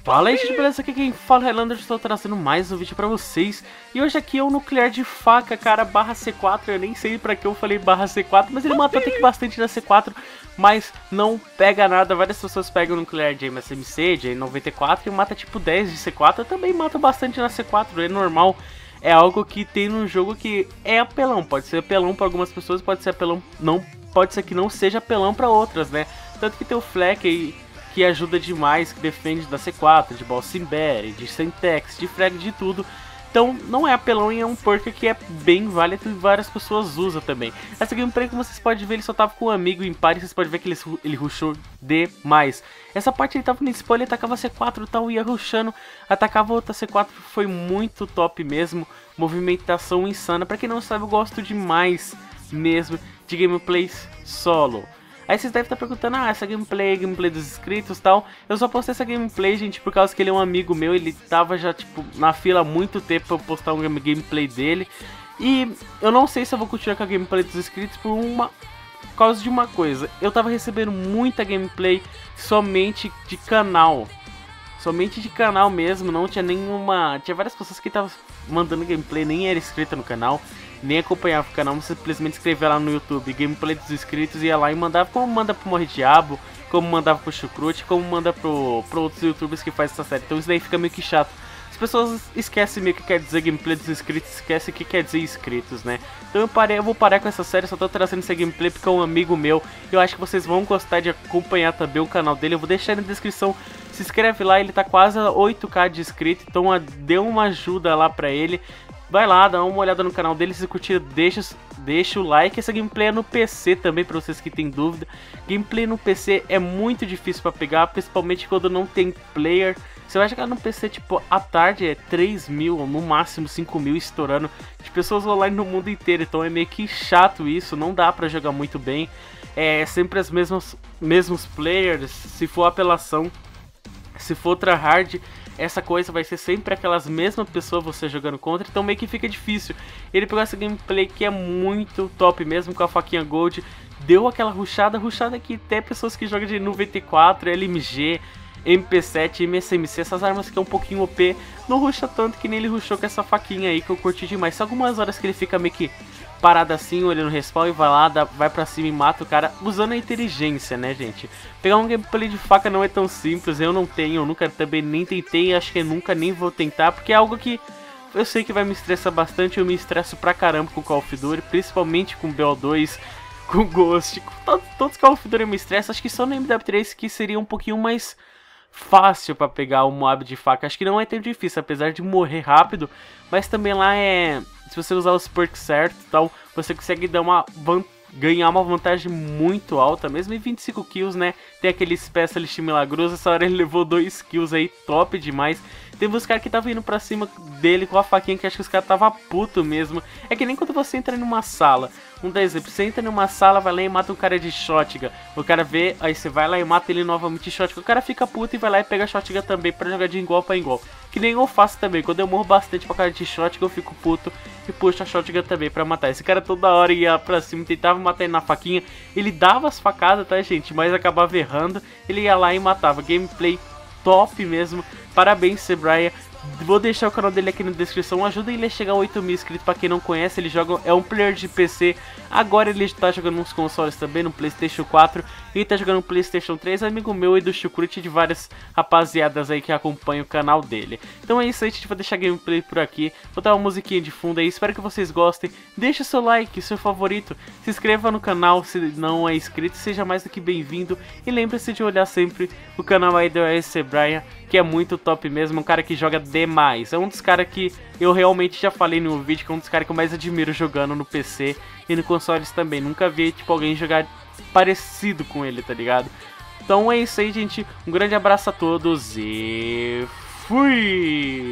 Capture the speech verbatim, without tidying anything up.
Fala aí, gente, beleza? Aqui quem fala é o Highlander, estou trazendo mais um vídeo pra vocês. E hoje aqui é o nuclear de faca, cara, barra C quatro. Eu nem sei pra que eu falei barra C quatro, mas ele matou até que bastante na C quatro. Mas não pega nada, várias pessoas pegam o nuclear de M S M C, de noventa e quatro e mata tipo dez de C quatro. Eu também mato bastante na C quatro, é normal. É algo que tem no jogo que é apelão, pode ser apelão pra algumas pessoas, pode ser apelão, não, pode ser que não seja apelão pra outras, né? Tanto que tem o Fleck aí, que ajuda demais, que defende da C quatro, de Balsimberry, de Sentex, de Frag, de tudo. Então não é apelão e é um perk que é bem válido e várias pessoas usam também. Essa gameplay, como vocês podem ver, ele só tava com um amigo em par e vocês podem ver que ele, ele rushou demais. Essa parte ele tava no spoiler, ele atacava C quatro e tal, ia rushando, atacava outra C quatro, foi muito top mesmo. Movimentação insana, pra quem não sabe eu gosto demais mesmo de gameplays solo. Aí vocês devem estar perguntando, ah, essa gameplay, gameplay dos inscritos e tal. Eu só postei essa gameplay, gente, por causa que ele é um amigo meu. Ele tava já, tipo, na fila há muito tempo pra eu postar um gameplay dele. E eu não sei se eu vou continuar com a gameplay dos inscritos por uma... Por causa de uma coisa. Eu tava recebendo muita gameplay somente de canal. Somente de canal mesmo, não tinha nenhuma... Tinha várias pessoas que estavam mandando gameplay, nem era inscrita no canal, nem acompanhava o canal, você simplesmente escrevia lá no YouTube, gameplay dos inscritos, ia lá e mandava, como manda pro Morre Diabo, como mandava pro Chucrute, como manda pro, pro outros youtubers que fazem essa série. Então isso daí fica meio que chato. As pessoas esquecem meio que quer dizer gameplay dos inscritos, esquecem o que quer dizer inscritos, né? Então eu, parei, eu vou parar com essa série, só tô trazendo esse gameplay porque é um amigo meu. Eu acho que vocês vão gostar de acompanhar também o canal dele, eu vou deixar na descrição. Se inscreve lá, ele tá quase a oito K de inscrito, então a, dê uma ajuda lá pra ele. Vai lá, dá uma olhada no canal dele, se curtir, deixa, deixa o like. Essa gameplay é no P C também, pra vocês que tem dúvida. Gameplay no P C é muito difícil pra pegar, principalmente quando não tem player. Você vai jogar no P C, tipo, à tarde é três mil, ou no máximo cinco mil estourando, de pessoas online no mundo inteiro. Então é meio que chato isso, não dá pra jogar muito bem. É sempre as mesmas mesmos players, se for apelação, se for tryhard, essa coisa vai ser sempre aquelas mesmas pessoas você jogando contra, então meio que fica difícil. Ele pegou essa gameplay que é muito top mesmo, com a faquinha Gold, deu aquela rushada, rushada que até pessoas que jogam de noventa e quatro, L M G, M P sete, M S M C, essas armas que é um pouquinho O P, não rusha tanto que nem ele rushou com essa faquinha aí, que eu curti demais. Só algumas horas que ele fica meio que parado assim, olhando o respawn e vai lá, dá, vai pra cima e mata o cara, usando a inteligência, né, gente? Pegar um gameplay de faca não é tão simples, eu não tenho, eu nunca também nem tentei, acho que eu nunca nem vou tentar, porque é algo que eu sei que vai me estressar bastante, eu me estresso pra caramba com Call of Duty, principalmente com B O dois, com Ghost, com todos, todos os Call of Duty eu me estresso, acho que só no M W três que seria um pouquinho mais fácil pra pegar o Moab de faca, acho que não é tão difícil, apesar de morrer rápido, mas também lá é... Se você usar os perks certos e tal, você consegue dar uma ganhar uma vantagem muito alta, mesmo em vinte e cinco kills, né? Tem aquele Specialist milagroso, essa hora ele levou dois kills aí, top demais. Teve uns caras que estavam indo pra cima dele com a faquinha, que acho que os caras estavam puto mesmo. É que nem quando você entra numa sala. Um exemplo, você entra numa sala, vai lá e mata um cara de shotgun. O cara vê, aí você vai lá e mata ele novamente de shotgun. O cara fica puto e vai lá e pega a shotgun também pra jogar de igual pra igual. Que nem eu faço também, quando eu morro bastante pra cara de shotgun, eu fico puto e puxo a shotgun também pra matar. Esse cara toda hora ia pra cima, tentava matar ele na faquinha. Ele dava as facadas, tá, gente? Mas acabava errando. Ele ia lá e matava. Gameplay top mesmo. Parabéns, Sebraia. Vou deixar o canal dele aqui na descrição. Ajuda ele a chegar a oito mil inscritos. Pra quem não conhece, ele joga, é um player de P C. Agora ele tá jogando nos consoles também, no PlayStation quatro. E tá jogando no PlayStation três. Amigo meu e do Chucrute, de várias rapaziadas aí que acompanham o canal dele. Então é isso aí, gente. Vou deixar a gameplay por aqui. Vou dar uma musiquinha de fundo aí. Espero que vocês gostem. Deixa seu like, seu favorito. Se inscreva no canal se não é inscrito. Seja mais do que bem-vindo. E lembre-se de olhar sempre o canal aí do Sebraia, que é muito top mesmo, um cara que joga demais. É um dos caras que eu realmente já falei no vídeo, que é um dos caras que eu mais admiro jogando no P C e no consoles também. Nunca vi, tipo, alguém jogar parecido com ele, tá ligado? Então é isso aí, gente. Um grande abraço a todos e fui!